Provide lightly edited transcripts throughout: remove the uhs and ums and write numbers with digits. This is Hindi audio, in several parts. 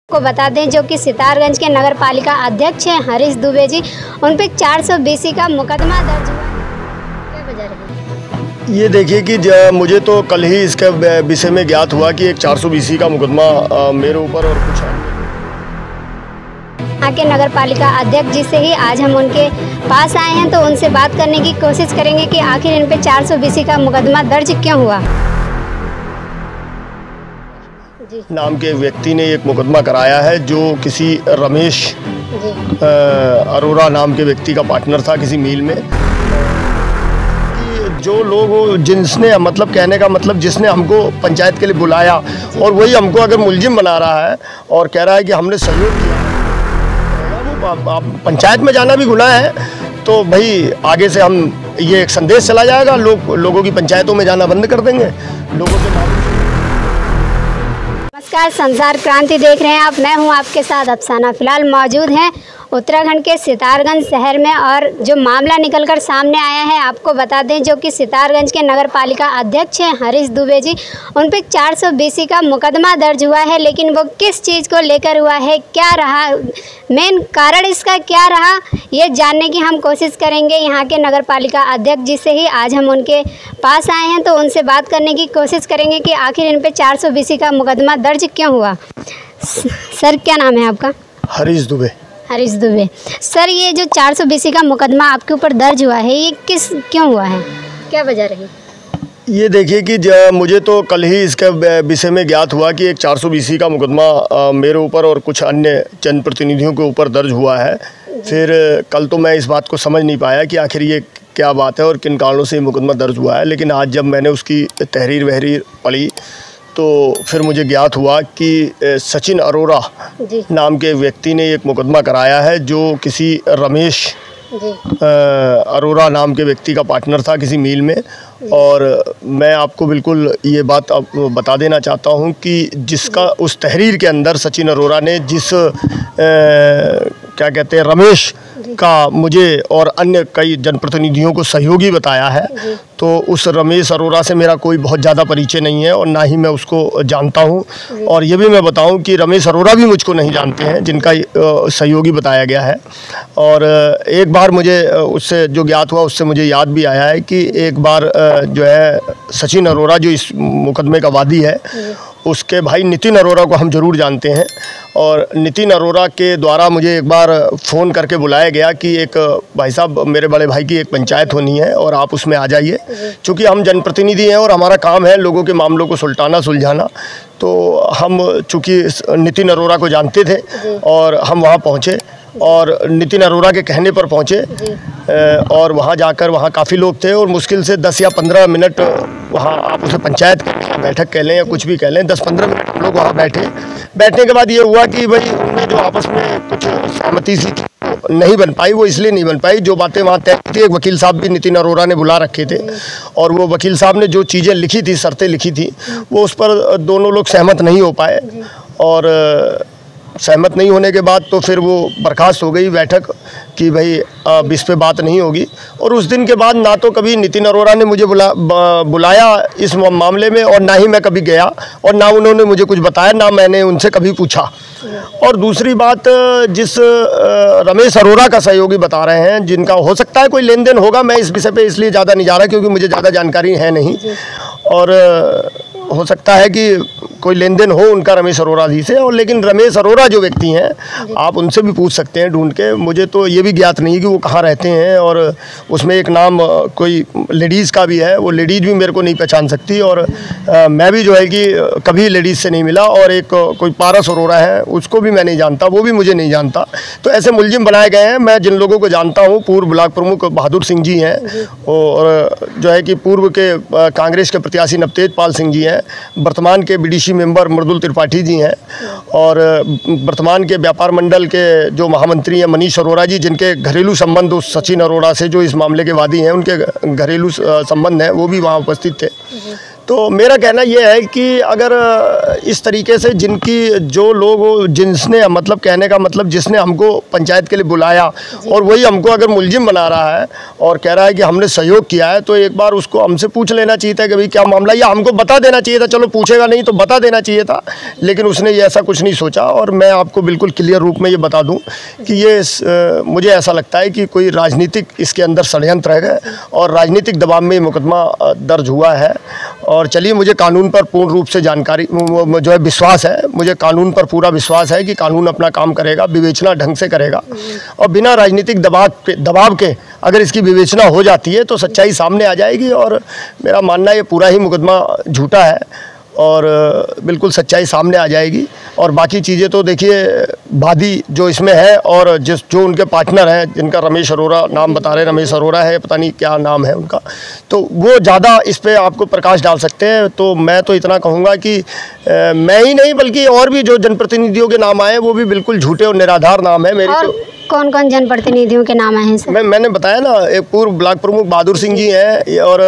को बता दें जो कि सितारगंज के नगर पालिका अध्यक्ष हैं हरीश दुबे जी, उन पे 420 का मुकदमा दर्ज हुआ। क्या वजह रही? ये देखिए कि मुझे तो कल ही इसके विषय में ज्ञात हुआ कि एक 420 का मुकदमा मेरे ऊपर और कुछ यहाँ के नगर पालिका अध्यक्ष जी से ही आज हम उनके पास आए हैं, तो उनसे बात करने की कोशिश करेंगे कि आखिर इन पे 420 का मुकदमा दर्ज क्यों हुआ। नाम के व्यक्ति ने एक मुकदमा कराया है जो किसी रमेश अरोड़ा नाम के व्यक्ति का पार्टनर था किसी मिल में। जो लोग जिसने मतलब कहने का मतलब जिसने हमको पंचायत के लिए बुलाया और वही हमको अगर मुलजिम बना रहा है और कह रहा है कि हमने सहयोग किया, वो पंचायत में जाना भी गुनाह है, तो भाई आगे से हम ये एक संदेश चला जाएगा, लोगों की पंचायतों में जाना बंद कर देंगे लोगों के। नमस्कार, संसार क्रांति देख रहे हैं आप, मैं हूं आपके साथ अफसाना। फिलहाल मौजूद हैं उत्तराखंड के सितारगंज शहर में और जो मामला निकलकर सामने आया है आपको बता दें जो कि सितारगंज के नगर पालिका अध्यक्ष हैं हरीश दुबे जी, उन पे 420 का मुकदमा दर्ज हुआ है। लेकिन वो किस चीज़ को लेकर हुआ है, क्या रहा मेन कारण इसका, क्या रहा, ये जानने की हम कोशिश करेंगे यहाँ के नगर पालिका अध्यक्ष जी से ही। आज हम उनके पास आए हैं तो उनसे बात करने की कोशिश करेंगे कि आखिर इन पे 420 का मुकदमा दर्ज क्यों हुआ। सर क्या नाम है आपका? हरीश दुबे। हरीश दुबे सर, ये जो 420 का मुकदमा आपके ऊपर दर्ज हुआ है ये क्यों हुआ है, क्या वजह रही? ये देखिए कि मुझे तो कल ही इसके विषय में ज्ञात हुआ कि एक 420 का मुकदमा मेरे ऊपर और कुछ अन्य जनप्रतिनिधियों के ऊपर दर्ज हुआ है। फिर कल तो मैं इस बात को समझ नहीं पाया कि आखिर ये क्या बात है और किन कारणों से ये मुकदमा दर्ज हुआ है। लेकिन आज जब मैंने उसकी तहरीर वहरीर पढ़ी तो फिर मुझे ज्ञात हुआ कि सचिन अरोड़ा नाम के व्यक्ति ने एक मुकदमा कराया है जो किसी रमेश अरोड़ा नाम के व्यक्ति का पार्टनर था किसी मिल में। और मैं आपको बिल्कुल ये बात अब बता देना चाहता हूँ कि जिसका उस तहरीर के अंदर सचिन अरोड़ा ने जिस क्या कहते हैं रमेश का मुझे और अन्य कई जनप्रतिनिधियों को सहयोगी बताया है, तो उस रमेश अरोड़ा से मेरा कोई बहुत ज़्यादा परिचय नहीं है और ना ही मैं उसको जानता हूं। और ये भी मैं बताऊं कि रमेश अरोड़ा भी मुझको नहीं जानते हैं जिनका सहयोगी बताया गया है। और एक बार मुझे उससे जो ज्ञात हुआ उससे मुझे याद भी आया है कि एक बार जो है सचिन अरोड़ा जो इस मुकदमे का वादी है उसके भाई नितिन अरोड़ा को हम ज़रूर जानते हैं। और नितिन अरोड़ा के द्वारा मुझे एक बार फ़ोन करके बुलाया गया कि एक भाई साहब मेरे बड़े भाई की एक पंचायत होनी है और आप उसमें आ जाइए, क्योंकि हम जनप्रतिनिधि हैं और हमारा काम है लोगों के मामलों को सुलझाना। तो हम चूँकि नितिन अरोड़ा को जानते थे और हम वहाँ पहुँचे और नितिन अरोड़ा के कहने पर पहुँचे और वहाँ जाकर वहाँ काफ़ी लोग थे और मुश्किल से 10 या 15 मिनट वहाँ आप उसे पंचायत बैठक कह लें या कुछ भी कह लें, 10-15 मिनट हम लोग वहाँ बैठने के बाद ये हुआ कि भाई उनमें जो आपस में कुछ सहमति सी नहीं बन पाई। वो इसलिए नहीं बन पाई, जो बातें वहाँ तय थी, एक वकील साहब भी नितिन अरोड़ा ने बुला रखे थे और वो वकील साहब ने जो चीज़ें लिखी थी, शर्तें लिखी थी, वो उस पर दोनों लोग सहमत नहीं हो पाए। और सहमत नहीं होने के बाद तो फिर वो बर्खास्त हो गई बैठक कि भाई अब इस पे बात नहीं होगी। और उस दिन के बाद ना तो कभी नितिन अरोड़ा ने मुझे बुलाया इस मामले में और ना ही मैं कभी गया और ना उन्होंने मुझे कुछ बताया, ना मैंने उनसे कभी पूछा। और दूसरी बात, जिस रमेश अरोड़ा का सहयोगी बता रहे हैं जिनका हो सकता है कोई लेन देन होगा, मैं इस विषय पे इसलिए ज़्यादा नहीं जा रहा क्योंकि मुझे ज़्यादा जानकारी है नहीं, और हो सकता है कि कोई लेन देन हो उनका रमेश अरोड़ा जी से। और लेकिन रमेश अरोड़ा जो व्यक्ति हैं आप उनसे भी पूछ सकते हैं ढूंढ के, मुझे तो ये भी ज्ञात नहीं कि वो कहाँ रहते हैं। और उसमें एक नाम कोई लेडीज़ का भी है, वो लेडीज़ भी मेरे को नहीं पहचान सकती और मैं भी जो है कि कभी लेडीज़ से नहीं मिला। और एक कोई पारस अरोड़ा है उसको भी मैं नहीं जानता, वो भी मुझे नहीं जानता। तो ऐसे मुलजिम बनाए गए हैं। मैं जिन लोगों को जानता हूँ, पूर्व ब्लॉक प्रमुख बहादुर सिंह जी हैं और जो है कि पूर्व के कांग्रेस के प्रत्याशी नवतेज पाल सिंह जी हैं, वर्तमान के बीडीसी मेंबर मृदुल त्रिपाठी जी हैं और वर्तमान के व्यापार मंडल के जो महामंत्री हैं मनीष अरोड़ा जी, जिनके घरेलू संबंध उस सचिन अरोड़ा से जो इस मामले के वादी हैं उनके घरेलू संबंध हैं, वो भी वहाँ उपस्थित थे। तो मेरा कहना ये है कि अगर इस तरीके से जो लोग जिसने मतलब कहने का मतलब जिसने हमको पंचायत के लिए बुलाया और वही हमको अगर मुलजिम बना रहा है और कह रहा है कि हमने सहयोग किया है, तो एक बार उसको हमसे पूछ लेना चाहिए था कि भाई क्या मामला, या हमको बता देना चाहिए था। चलो पूछेगा नहीं तो बता देना चाहिए था, लेकिन उसने ये ऐसा कुछ नहीं सोचा। और मैं आपको बिल्कुल क्लियर रूप में ये बता दूँ कि ये मुझे ऐसा लगता है कि कोई राजनीतिक इसके अंदर षड्यंत्र है और राजनीतिक दबाव में मुकदमा दर्ज हुआ है। और चलिए, मुझे कानून पर पूर्ण रूप से जानकारी जो है विश्वास है, मुझे कानून पर पूरा विश्वास है कि कानून अपना काम करेगा, विवेचना ढंग से करेगा और बिना राजनीतिक दबाव के अगर इसकी विवेचना हो जाती है तो सच्चाई सामने आ जाएगी। और मेरा मानना है ये पूरा ही मुकदमा झूठा है और बिल्कुल सच्चाई सामने आ जाएगी। और बाकी चीज़ें तो देखिए, वादी जो इसमें है और जो उनके पार्टनर हैं, जिनका रमेश अरोड़ा नाम बता रहे हैं, रमेश अरोड़ा है, पता नहीं क्या नाम है उनका, तो वो ज़्यादा इस पे आपको प्रकाश डाल सकते हैं। तो मैं तो इतना कहूँगा कि मैं ही नहीं बल्कि और भी जो जनप्रतिनिधियों के नाम आए वो भी बिल्कुल झूठे और निराधार नाम है। मेरी तो कौन कौन जनप्रतिनिधियों के नाम हैं सर? मैंने बताया ना, एक पूर्व ब्लॉक प्रमुख बहादुर सिंह जी हैं और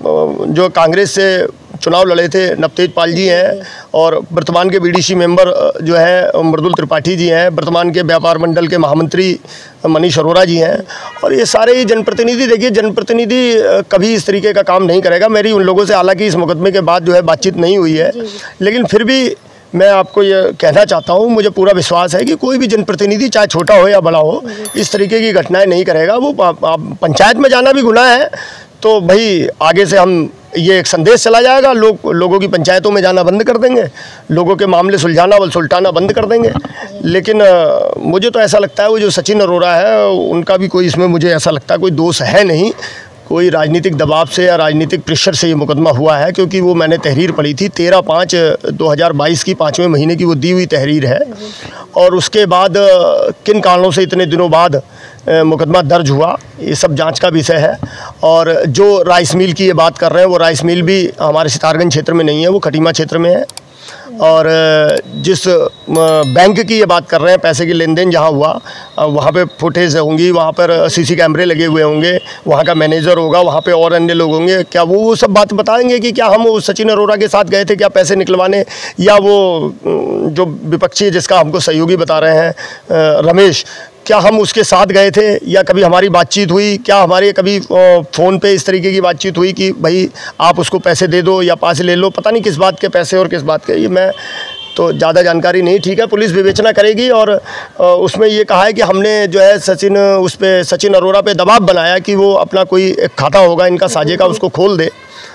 जो कांग्रेस से चुनाव लड़े थे नवतेज पाल जी हैं, और वर्तमान के बीडीसी मेंबर जो है मृदुल त्रिपाठी जी हैं, वर्तमान के व्यापार मंडल के महामंत्री मनीष अरोड़ा जी हैं। और ये सारे ही जनप्रतिनिधि, देखिए जनप्रतिनिधि कभी इस तरीके का काम नहीं करेगा। मेरी उन लोगों से हालांकि इस मुकदमे के बाद जो है बातचीत नहीं हुई है, लेकिन फिर भी मैं आपको ये कहना चाहता हूँ, मुझे पूरा विश्वास है कि कोई भी जनप्रतिनिधि चाहे छोटा हो या बड़ा हो इस तरीके की घटनाएं नहीं करेगा। वो पंचायत में जाना भी गुनाह है, तो भाई आगे से हम ये एक संदेश चला जाएगा, लोगों की पंचायतों में जाना बंद कर देंगे, लोगों के मामले सुलझाना बंद कर देंगे। लेकिन मुझे तो ऐसा लगता है वो जो सचिन अरोड़ा है उनका भी कोई इसमें मुझे ऐसा लगता है कोई दोष है नहीं, कोई राजनीतिक दबाव से या राजनीतिक प्रेशर से ये मुकदमा हुआ है। क्योंकि वो मैंने तहरीर पढ़ी थी 13/5/2022 की 5वें महीने की वो दी हुई तहरीर है, और उसके बाद किन कारणों से इतने दिनों बाद मुकदमा दर्ज हुआ ये सब जांच का विषय है। और जो राइस मिल की ये बात कर रहे हैं वो राइस मिल भी हमारे सितारगंज क्षेत्र में नहीं है, वो खटीमा क्षेत्र में है। और जिस बैंक की ये बात कर रहे हैं, पैसे की लेन देन जहाँ हुआ वहाँ पे फुटेज होंगी, वहाँ पर सीसी कैमरे लगे हुए होंगे, वहाँ का मैनेजर होगा, वहाँ पे और अन्य लोग होंगे। क्या वो सब बात बताएंगे कि क्या हम उस सचिन अरोड़ा के साथ गए थे क्या पैसे निकलवाने, या वो जो विपक्षी जिसका हमको सहयोगी बता रहे हैं रमेश, क्या हम उसके साथ गए थे या कभी हमारी बातचीत हुई, क्या हमारे कभी फ़ोन पे इस तरीके की बातचीत हुई कि भाई आप उसको पैसे दे दो या पास ले लो, पता नहीं किस बात के पैसे और किस बात के, ये मैं तो ज़्यादा जानकारी नहीं। ठीक है, पुलिस विवेचना करेगी। और उसमें ये कहा है कि हमने जो है सचिन अरोड़ा पे दबाव बनाया कि वो अपना कोई एक खाता होगा इनका साझे का, उसको खोल दे।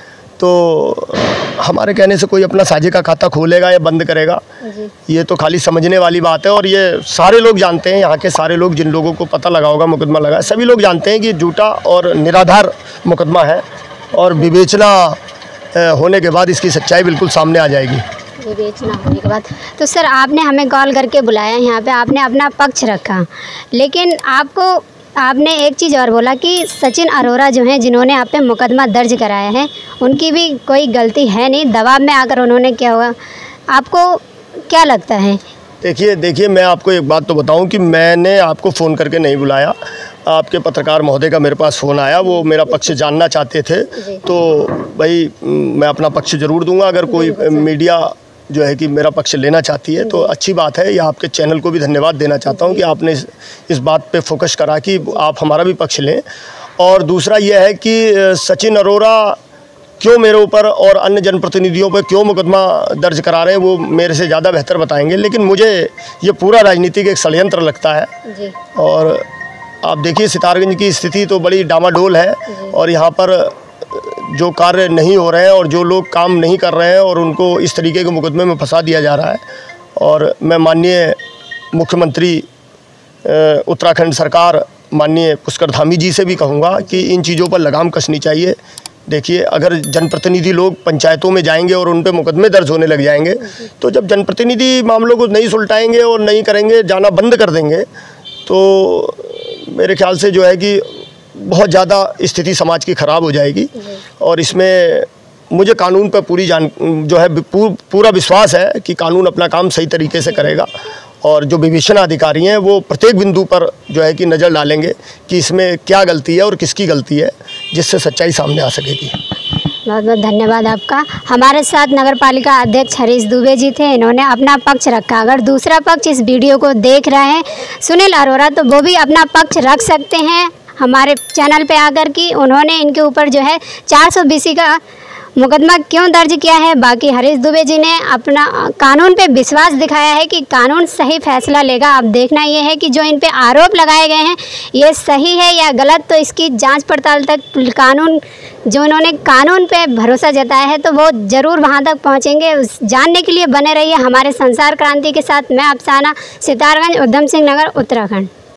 तो हमारे कहने से कोई अपना साझे का खाता खोलेगा या बंद करेगा, ये तो खाली समझने वाली बात है। और ये सारे लोग जानते हैं, यहाँ के सारे लोग, जिन लोगों को पता लगा होगा मुकदमा लगा, सभी लोग जानते हैं कि झूठा और निराधार मुकदमा है। और विवेचना होने के बाद इसकी सच्चाई बिल्कुल सामने आ जाएगी। विवेचना होने के बाद तो सर आपने हमें कॉल करके बुलाया यहाँ पे, आपने अपना पक्ष रखा, लेकिन आपने एक चीज़ और बोला कि सचिन अरोड़ा जो हैं जिन्होंने आप पे मुकदमा दर्ज कराया है उनकी भी कोई गलती है नहीं, दबाव में आकर उन्होंने क्या हुआ, आपको क्या लगता है? देखिए मैं आपको एक बात तो बताऊं कि मैंने आपको फ़ोन करके नहीं बुलाया, आपके पत्रकार महोदय का मेरे पास फ़ोन आया, वो मेरा पक्ष जानना चाहते थे। तो भाई मैं अपना पक्ष ज़रूर दूंगा, अगर कोई मीडिया जो है कि मेरा पक्ष लेना चाहती है तो अच्छी बात है। या आपके चैनल को भी धन्यवाद देना चाहता हूं कि आपने इस बात पे फोकस करा कि आप हमारा भी पक्ष लें। और दूसरा यह है कि सचिन अरोड़ा क्यों मेरे ऊपर और अन्य जनप्रतिनिधियों पर क्यों मुकदमा दर्ज करा रहे हैं वो मेरे से ज़्यादा बेहतर बताएंगे, लेकिन मुझे ये पूरा राजनीतिक एक षड्यंत्र लगता है जी। और आप देखिए सितारगंज की स्थिति तो बड़ी डामाडोल है और यहाँ पर जो कार्य नहीं हो रहे हैं और जो लोग काम नहीं कर रहे हैं और उनको इस तरीके के मुकदमे में फंसा दिया जा रहा है। और मैं माननीय मुख्यमंत्री उत्तराखंड सरकार माननीय पुष्कर धामी जी से भी कहूँगा कि इन चीज़ों पर लगाम कसनी चाहिए। देखिए अगर जनप्रतिनिधि लोग पंचायतों में जाएंगे और उन पे मुकदमे दर्ज होने लग जाएंगे तो जब जनप्रतिनिधि मामलों को नहीं सुलटाएंगे और नहीं करेंगे, जाना बंद कर देंगे, तो मेरे ख्याल से जो है कि बहुत ज़्यादा स्थिति समाज की ख़राब हो जाएगी। और इसमें मुझे कानून पर पूरा विश्वास है कि कानून अपना काम सही तरीके से करेगा और जो विवेचना अधिकारी हैं वो प्रत्येक बिंदु पर जो है कि नज़र डालेंगे कि इसमें क्या गलती है और किसकी गलती है, जिससे सच्चाई सामने आ सकेगी। बहुत बहुत धन्यवाद आपका। हमारे साथ नगर पालिका अध्यक्ष हरीश दुबे जी थे, इन्होंने अपना पक्ष रखा। अगर दूसरा पक्ष इस वीडियो को देख रहे हैं सुनील अरोड़ा, तो वो भी अपना पक्ष रख सकते हैं हमारे चैनल पे आकर कि उन्होंने इनके ऊपर जो है 420 का मुकदमा क्यों दर्ज किया है। बाकी हरीश दुबे जी ने अपना कानून पे विश्वास दिखाया है कि कानून सही फैसला लेगा। अब देखना ये है कि जो इन पे आरोप लगाए गए हैं ये सही है या गलत, तो इसकी जांच पड़ताल तक कानून जो इन्होंने कानून पे भरोसा जताया है तो वो ज़रूर वहाँ तक पहुँचेंगे। जानने के लिए बने रहिए हमारे संसार क्रांति के साथ। मैं अफसाना, सितारगंज, उधम सिंह नगर, उत्तराखंड।